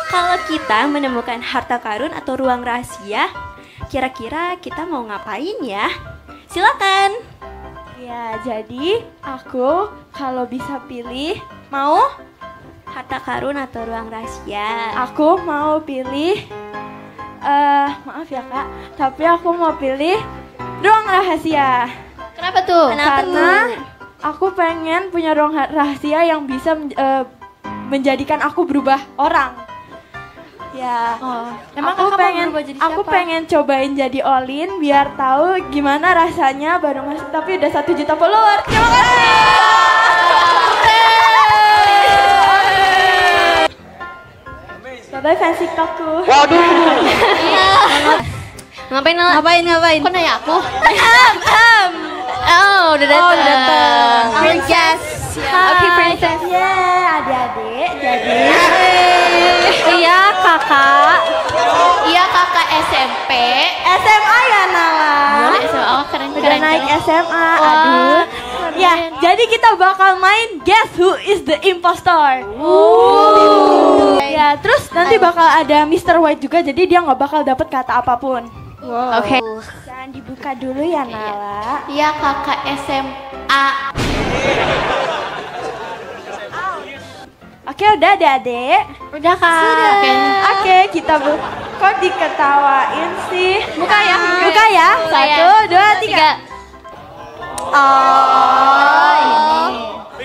Kalau kita menemukan harta karun atau ruang rahasia, kira-kira kita mau ngapain ya? Silakan. Ya, jadi aku kalau bisa pilih mau Harta karun atau ruang rahasia? aku mau pilih maaf ya Kak, tapi aku mau pilih ruang rahasia. Kenapa tuh? Karena aku pengen punya ruang rahasia yang bisa menjadikan aku berubah orang. Ya, Emang aku kakak mau pengen berubah jadi aku siapa? pengen cobain jadi Olin biar tahu gimana rasanya baru masuk tapi udah 1 juta follower. Terima kasih. Bye fans TikTokku. Ngapain Nala? Ngapain? Kok nanya aku? Oh, udah datang. Princess. Oke, princess. Yeah, adik-adik. Jadi Iya, kakak. Iya kakak SMP. SMA ya Nala. Oh keren Udah naik SMA. Aduh. Ya, jadi kita bakal main Guess Who is the Impostor. Ya, terus nanti bakal ada Mr. White juga, jadi dia nggak bakal dapat kata apapun. Oke. Jangan dibuka dulu ya Nala. Iya kakak SMA. Oke, udah adik-adik. Udah kak. Oke, kita kok diketawain sih? Buka ya. Buka ya. Buka ya. 1, 2, 3. Oh, ini.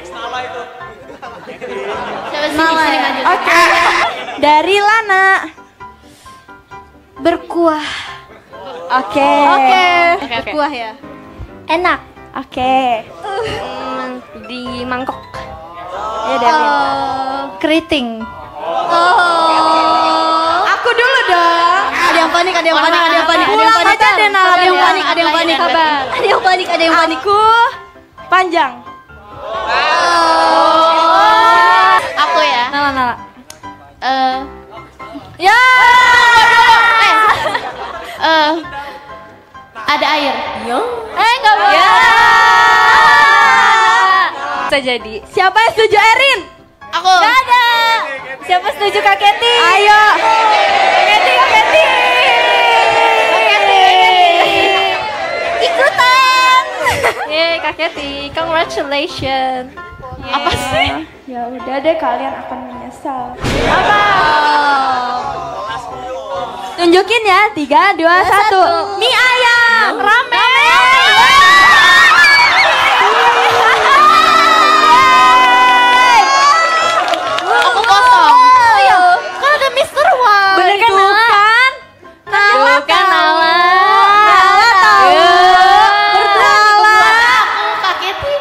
Coba sini maju. Oke. Dari Lana. Berkuah. Oke. Berkuah ya. Enak. Oke. Di mangkok. Ya David. Keriting. Aku dulu dong. Ada yang panik. Pulang aja deh Nala. Ada yang panik. Sabar. Ada yang panik. Aku panjang. Aku ya. Nala. Ya. Ada air. Enggak boleh. Ya. Bisa jadi. Siapa yang setuju Erin? Aku. Gak ada. Siapa setuju Kak Keti? Ayo. Kak Keti. Ikutan. Yeay, Kak Keti, congratulations. Apa sih? Ya udah deh, kalian akan menyesal. Tunjukin ya, 3, 2, 1. Mie ayam. Aku kosong. Kan ada Mr. White. Bener kan Nala? Bukan Nala. Nala tahu. Nala. Aku kagetin.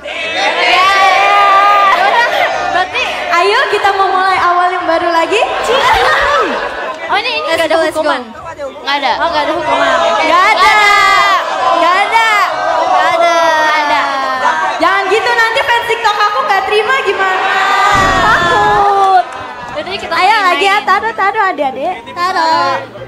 Berarti ayo kita mau mulai awal yang baru lagi. Oh, ini nggak ada hukuman. Nggak ada. Oh, nggak ada hukuman. Gak ada. Jangan gitu, nanti fans TikTok aku gak terima gimana? Takut. Jadi kita Ayo lagi ya, main. taruh adik-adik. Taruh.